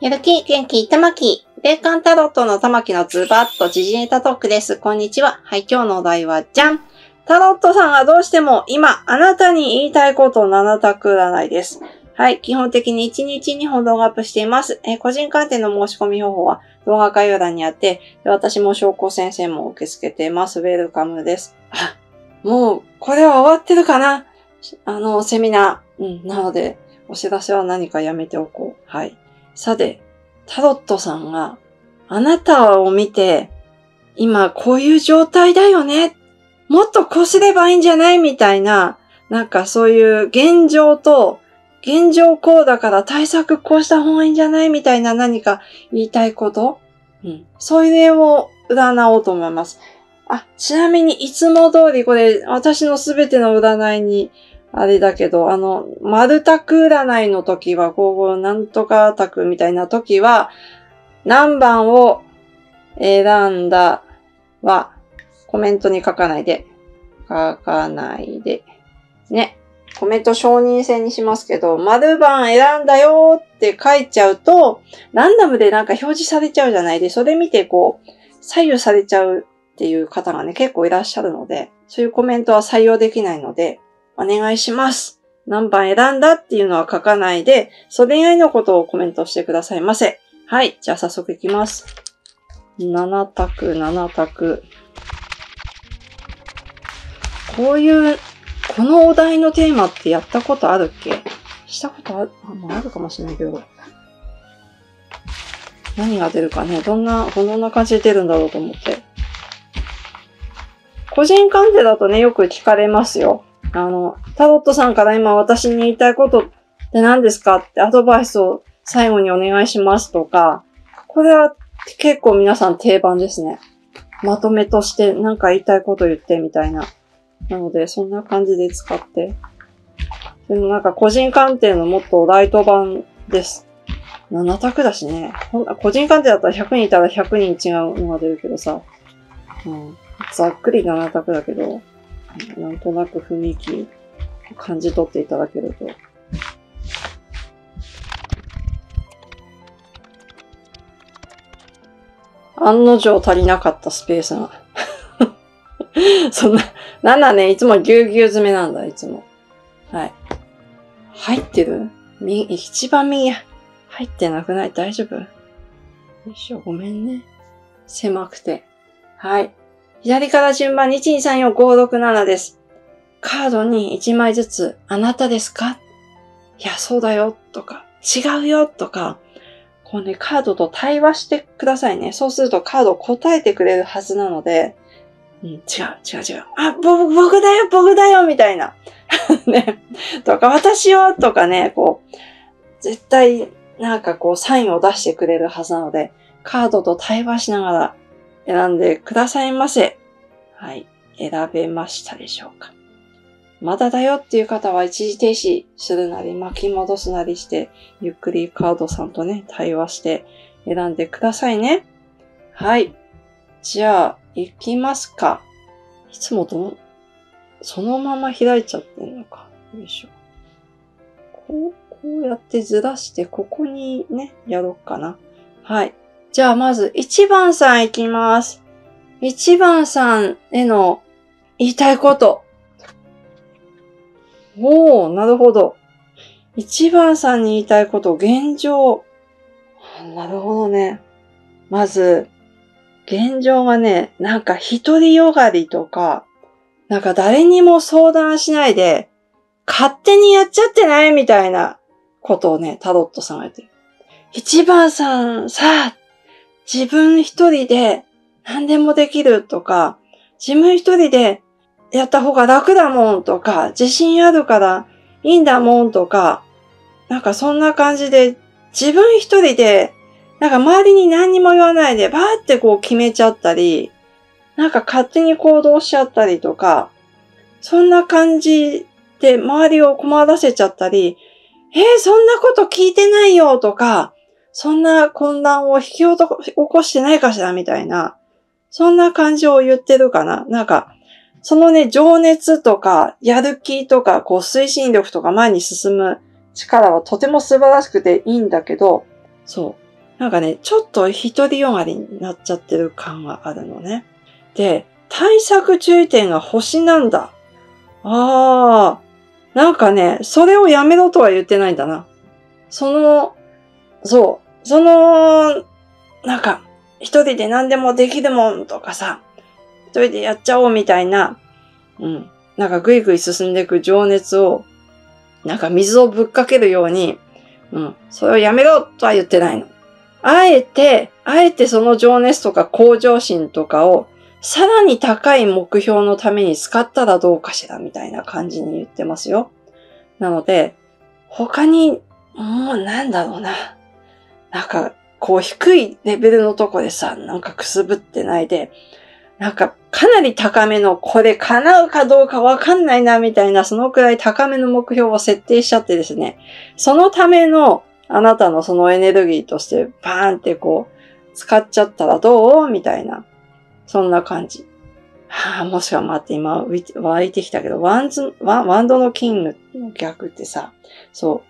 やる気、元気、玉木。霊感タロットの玉木のズバッと時事ネタトークです。こんにちは。はい、今日のお題は、じゃん。タロットさんがどうしても今、あなたに言いたいこと7択占いです。はい、基本的に1日2本動画アップしています。個人鑑定の申し込み方法は動画概要欄にあって、私も証拠先生も受け付けています。ウェルカムです。あ、もう、これは終わってるかな？セミナー。なので、お知らせは何かやめておこう。はい。さて、タロットさんがあなたを見て、今こういう状態だよね。もっとこうすればいいんじゃないみたいな、なんかそういう現状と、現状こうだから対策こうした方がいいんじゃないみたいな何か言いたいこと、そういうのを占おうと思います。ちなみにいつも通りこれ私のすべての占いにあれだけど、丸卓占いの時は、なんとか卓みたいな時は、何番を選んだは、コメントに書かないで。ね。コメント承認制にしますけど、丸番選んだよって書いちゃうと、ランダムでなんか表示されちゃうじゃないで、それ見て左右されちゃうっていう方がね、結構いらっしゃるので、そういうコメントは採用できないので、お願いします。何番選んだっていうのは書かないで、それ以外のことをコメントしてくださいませ。はい。じゃあ早速いきます。7択。このお題のテーマってやったことあるっけ？したことあるかもしれないけど。何が出るかね。どんな感じで出るんだろうと思って。個人鑑定だとね、よく聞かれますよ。タロットさんから今私に言いたいことって何ですかってアドバイスを最後にお願いしますとか、これは結構皆さん定番ですね。まとめとして何か言いたいこと言ってみたいな。なので、そんな感じで使って。でもなんか個人鑑定のもっとライト版です。7択だしね。個人鑑定だったら100人いたら100人違うのが出るけどさ。ざっくり7択だけど、なんとなく雰囲気感じ取っていただけると。案の定足りなかったスペースが。なんだね、いつもぎゅうぎゅう詰めなんだ、いつも。はい。入ってる？一番右や。入ってなくない？大丈夫？よいしょ、ごめんね。狭くて。はい。左から順番に1、2、3、4、5、6、7です。カードに1枚ずつ、あなたですか？いや、そうだよ、とか、違うよ、とか、カードと対話してくださいね。そうするとカード答えてくれるはずなので、違う。僕だよ、みたいな。ね。とか、私よ、とかね、絶対、サインを出してくれるはずなので、カードと対話しながら選んでくださいませ。はい。選べましたでしょうか。まだだよっていう方は一時停止するなり巻き戻すなりして、ゆっくりカードさんとね、対話して選んでくださいね。はい。じゃあ、行きますか。いつもそのまま開いちゃってるのか。よいしょ。こうやってずらして、ここにね、やろうかな。はい。じゃあまず、1番さん行きます。1番さんへの言いたいこと。なるほど。1番さんに言いたいこと、現状。なるほどね。まず、現状がね、独りよがりとか、誰にも相談しないで、勝手にやっちゃってないみたいなことをね、タロットさんが言ってる。1番さんさ、自分一人で何でもできるとか、自分一人でやった方が楽だもんとか、自信あるからいいんだもんとか、そんな感じで自分一人で周りに何にも言わないでバーって決めちゃったり、勝手に行動しちゃったりとか、そんな感じで周りを困らせちゃったり、そんなこと聞いてないよとか、そんな混乱を引き起こしてないかしらみたいな、そんな感じを言ってるかな。そのね、情熱とか、やる気とか、推進力とか前に進む力はとても素晴らしくていいんだけど、そう。 なんかね、ちょっと独りよがりになっちゃってる感があるのね。で、対策注意点が星なんだ。なんかね、それをやめろとは言ってないんだな。なんか、一人で何でもできるもんとかさ、一人でやっちゃおうみたいな、なんかぐいぐい進んでいく情熱を、なんか水をぶっかけるように、それをやめろとは言ってないの。あえてその情熱とか向上心とかを、さらに高い目標のために使ったらどうかしらみたいな感じに言ってますよ。なので、他に、もうなんだろうな。なんか、こう低いレベルのとこでさ、なんかくすぶってないで、なんかかなり高めの、これ叶うかどうかわかんないなみたいな、そのくらい高めの目標を設定しちゃってですね、そのためのあなたのそのエネルギーとしてバーンってこう、使っちゃったらどうみたいな。そんな感じ。もしか待って、今湧いてきたけど、ワンドのキングの逆ってさ、そう、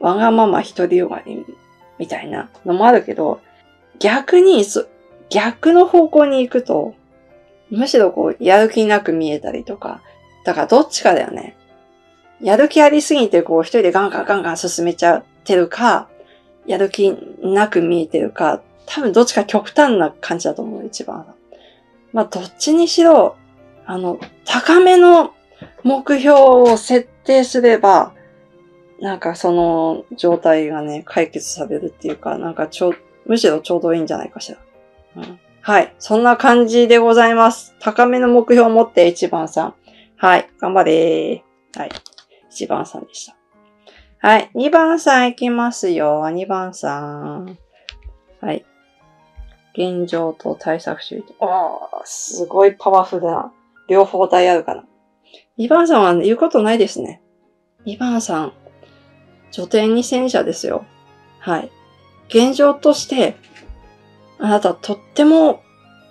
わがまま一人よがりみたいなのもあるけど、逆の方向に行くと、むしろこう、やる気なく見えたりとか、だからどっちかだよね。やる気ありすぎてこう、一人でガンガン進めちゃってるか、やる気なく見えてるか、多分どっちか極端な感じだと思う、一番。まあ、どっちにしろ、高めの目標を設定すれば、なんかその状態がね、解決されるっていうか、なんかむしろちょうどいいんじゃないかしら。はい。そんな感じでございます。高めの目標を持って1番さん。はい。頑張れー。はい。1番さんでした。はい。2番さんいきますよ。2番さん。はい。現状と対策主義。すごいパワフルな。両方体あるかな。2番さんは言うことないですね。2番さん、女帝に戦車ですよ。はい。現状として、あなたとっても、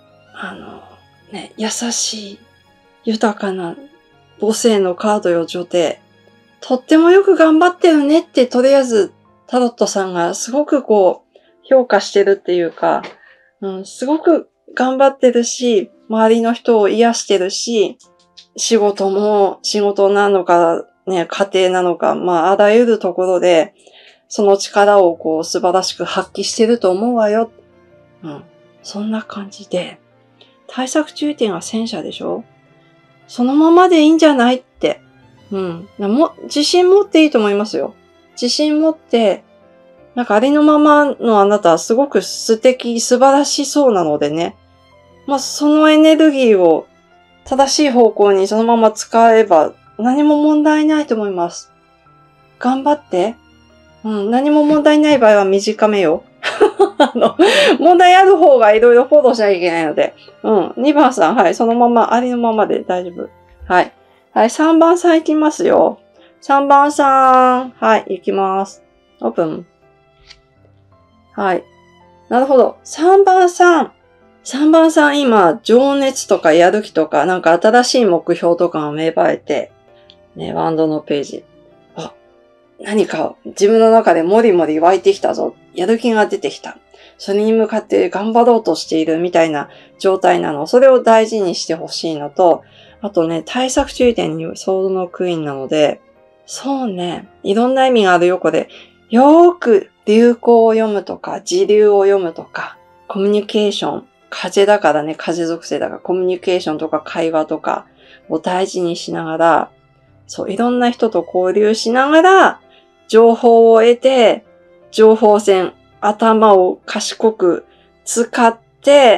優しい、豊かな母性のカードよ、女帝。とってもよく頑張ってるねって、とりあえず、タロットさんがすごくこう、評価してるっていうか、すごく頑張ってるし、周りの人を癒してるし、仕事なのか、ね、家庭なのか、あらゆるところで、その力をこう、素晴らしく発揮してると思うわよ。そんな感じで、対策注意点は戦車でしょ？そのままでいいんじゃないって。自信持っていいと思いますよ。自信持って、なんかありのままのあなたはすごく素敵、素晴らしそうなのでね。そのエネルギーを正しい方向にそのまま使えば何も問題ないと思います。頑張って。何も問題ない場合は短めよ。問題ある方がいろいろフォローしなきゃいけないので。2番さん、はい、そのまま、ありのままで大丈夫。はい。はい、3番さんいきますよ。3番さん、はい、いきます。オープン。はい。なるほど。3番さん今、情熱とかやる気とか、なんか新しい目標とかが芽生えて、ね、ワンドのページ。何か自分の中でもりもり湧いてきたぞ。やる気が出てきた。それに向かって頑張ろうとしているみたいな状態なの。それを大事にしてほしいのと、あとね、対策注意点にソードのクイーンなので、そうね、いろんな意味があるよ、これ。よーく流行を読むとか、時流を読むとか、コミュニケーション、風だからね、風属性だから、コミュニケーションとか会話とかを大事にしながら、そう、いろんな人と交流しながら、情報を得て、情報戦、頭を賢く使って、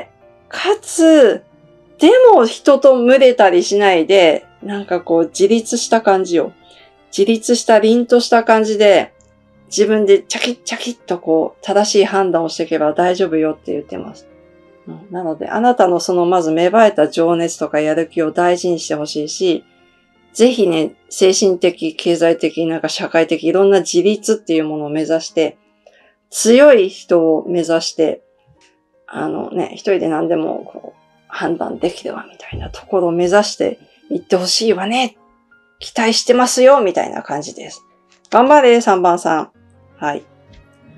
かつ、でも人と群れたりしないで、なんかこう自立した感じよ。自立した凛とした感じで、自分でチャキッチャキッとこう正しい判断をしていけば大丈夫よって言ってます。なので、あなたのそのまず芽生えた情熱とかやる気を大事にしてほしいし、ぜひね、精神的、経済的、なんか社会的、いろんな自立っていうものを目指して、強い人を目指して、一人で何でもこう判断できるわみたいなところを目指していってほしいわね。期待してますよみたいな感じです。頑張れ、3番さん。はい。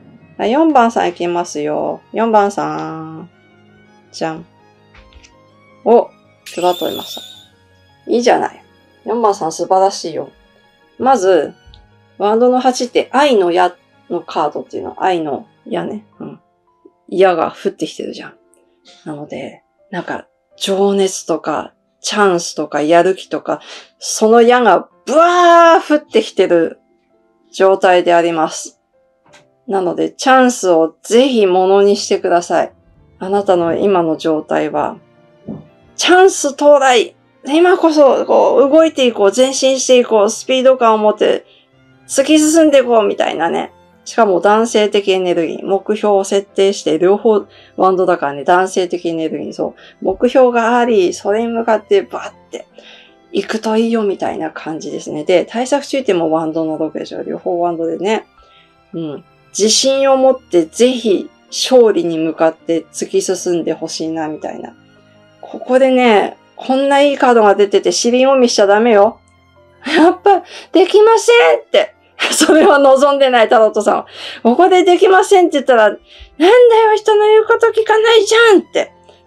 はい、4番さんいきますよ。4番さん。じゃん。お、ズバッと取りました。いいじゃない。4番さん素晴らしいよ。まず、ワンドの8って愛の矢のカードっていうのは愛の矢ね。うん。矢が降ってきてるじゃん。なので、なんか、情熱とか、チャンスとか、やる気とか、その矢がブワー降ってきてる状態であります。なので、チャンスをぜひものにしてください。あなたの今の状態は、チャンス到来。今こそ、動いていこう、前進していこう、スピード感を持って、突き進んでいこう、みたいなね。しかも男性的エネルギー、目標を設定して、両方ワンドだからね、男性的エネルギー、そう、目標があり、それに向かってバーって行くといいよ、みたいな感じですね。で、対策注意点もワンドの6でしょ。両方ワンドでね。うん。自信を持ってぜひ勝利に向かって突き進んでほしいな、みたいな。ここでね、こんないいカードが出てて尻読みしちゃダメよ。やっぱ、できませんって。それは望んでないタロットさんは。ここでできませんって言ったら、なんだよ、人の言うこと聞かないじゃんって。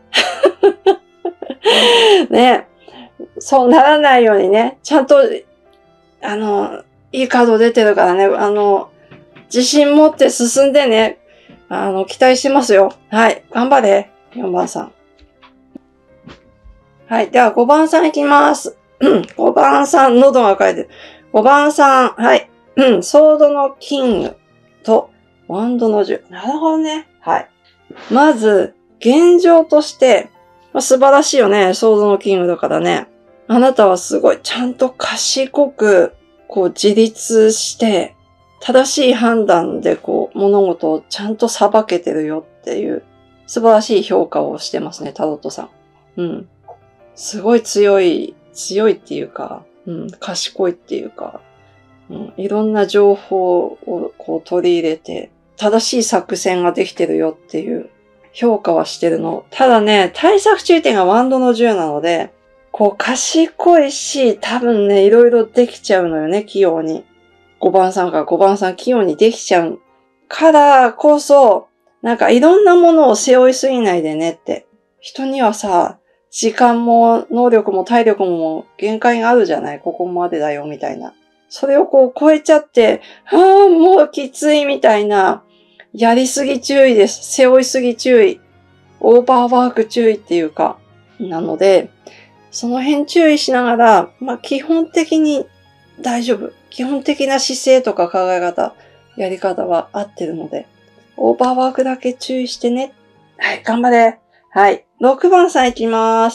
ね。そうならないようにね、ちゃんと、いいカード出てるからね、自信持って進んでね、期待してますよ。はい。頑張れ。4番さん。はい。では5番さんいきます。5番さん、喉がかいてる。5番さん、はい。ソードのキングとワンドの10。なるほどね。はい。まず、現状として、素晴らしいよね。ソードのキングだからね。あなたはすごい、ちゃんと賢く、自立して、正しい判断で物事をちゃんと裁けてるよっていう、素晴らしい評価をしてますね、タロットさん。うん。すごい強いっていうか、賢いっていうか、いろんな情報を取り入れて、正しい作戦ができてるよっていう評価はしてるの。ただね、対策注意点がワンドの10なので、賢いし、多分ね、いろいろできちゃうのよね、器用に。5番さんから5番さん器用にできちゃうからこそ、なんかいろんなものを背負いすぎないでねって。人にはさ、時間も能力も体力も限界があるじゃない、ここまでだよみたいな。それを超えちゃって、もうきついみたいな、やりすぎ注意です。背負いすぎ注意。オーバーワーク注意っていうか。なので、その辺注意しながら、基本的に大丈夫。基本的な姿勢とか考え方、やり方は合ってるので、オーバーワークだけ注意してね。はい、頑張れ。はい。6番さんいきます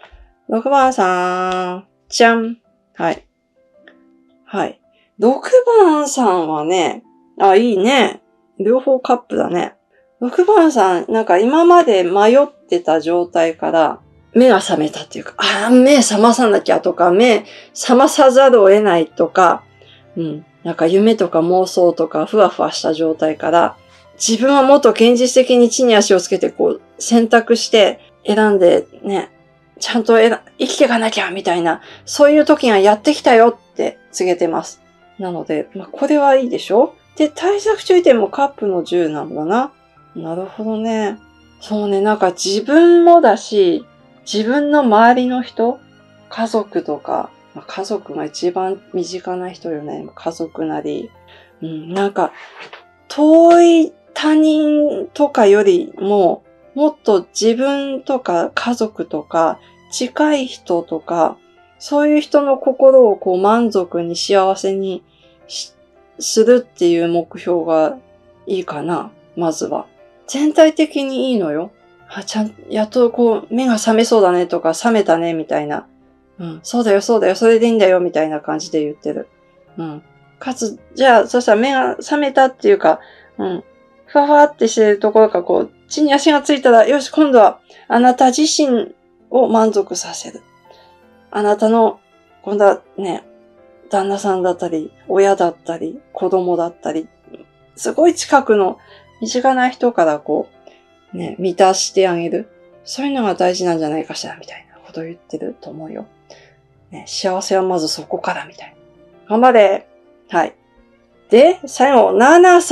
。6番さん。じゃん。はい。はい。6番さんはね、いいね。両方カップだね。6番さん、なんか今まで迷ってた状態から目が覚めたっていうか、目覚まさなきゃとか、目覚まさざるを得ないとか、なんか夢とか妄想とかふわふわした状態から、自分はもっと現実的に地に足をつけて選択して選んでね、ちゃんと生きていかなきゃみたいな、そういう時がやってきたよって告げてます。なので、これはいいでしょ？で、対策注意点もカップの10なんだな。なるほどね。そうね、なんか自分もだし、自分の周りの人、家族とか、家族が一番身近な人よね。家族なり。なんか、遠い他人とかよりも、もっと自分とか家族とか、近い人とか、そういう人の心を満足に幸せにするっていう目標がいいかな。まずは。全体的にいいのよ。やっと目が覚めそうだねとか、覚めたねみたいな。そうだよ、それでいいんだよみたいな感じで言ってる。かつ、じゃあ、そしたら目が覚めたっていうか、ふわふわってしてるところが地に足がついたら、よし、今度はあなた自身を満足させる。あなたの、今度はね、旦那さんだったり、親だったり、子供だったり、すごい近くの身近な人から満たしてあげる。そういうのが大事なんじゃないかしら、みたいなことを言ってると思うよ。幸せはまずそこから、みたいな。頑張れ。はい。で、最後、7さん。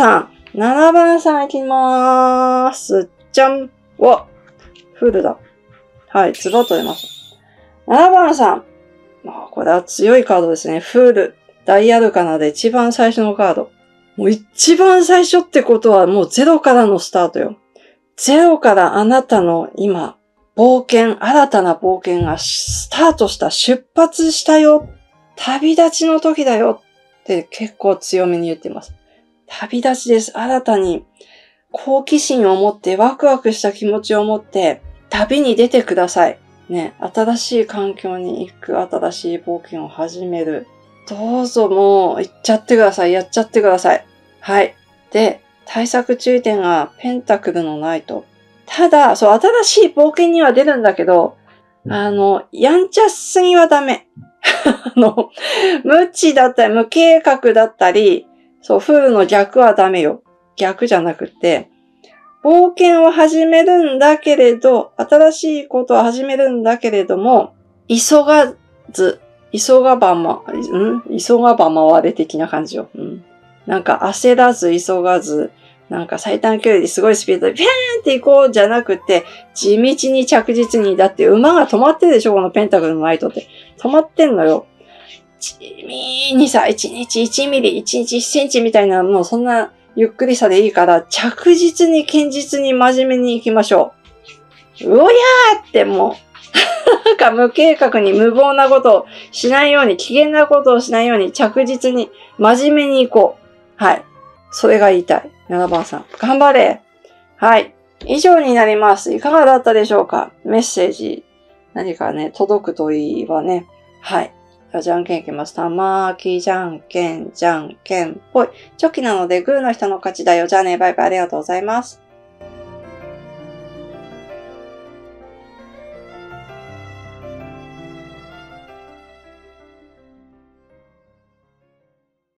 7番さんいきまーす。じゃん。わ、フルだ。はい、ズバッと出ました。7番さん。これは強いカードですね。フール、ダイアルカナで一番最初のカード。もう一番最初ってことはもうゼロからのスタートよ。ゼロからあなたの今、冒険、新たな冒険がスタートした、出発したよ。旅立ちの時だよって結構強めに言ってます。旅立ちです。新たに好奇心を持ってワクワクした気持ちを持って旅に出てください。ね、新しい環境に行く、新しい冒険を始める。どうぞもう行っちゃってください。やっちゃってください。はい。で、対策注意点がペンタクルのナイト。ただ、そう、新しい冒険には出るんだけど、やんちゃすぎはダメ。無知だったり、無計画だったり、そう、フールの逆はダメよ。逆じゃなくて、冒険を始めるんだけれど、新しいことを始めるんだけれども、急がば回れ的な感じよ。なんか焦らず、急がず、なんか最短距離ですごいスピードでピャーンって行こうじゃなくて、地道に着実に、だって馬が止まってるでしょ、このペンタクルのナイトって。止まってんのよ。地味にさ、1日1ミリ、1日1センチみたいな、もうそんなゆっくりさでいいから、着実に堅実に真面目に行きましょう。うおやーってもう、なんか無計画に無謀なことをしないように、危険なことをしないように、着実に真面目に行こう。はい。それが言いたい。7番さん。頑張れ。はい。以上になります。いかがだったでしょうか？メッセージ、何かね、届くといいわね。はい。じゃんけんいきます。玉ーきじゃんけんぽい。チョキなのでグーの人の勝ちだよ。じゃあね、バイバイありがとうございます。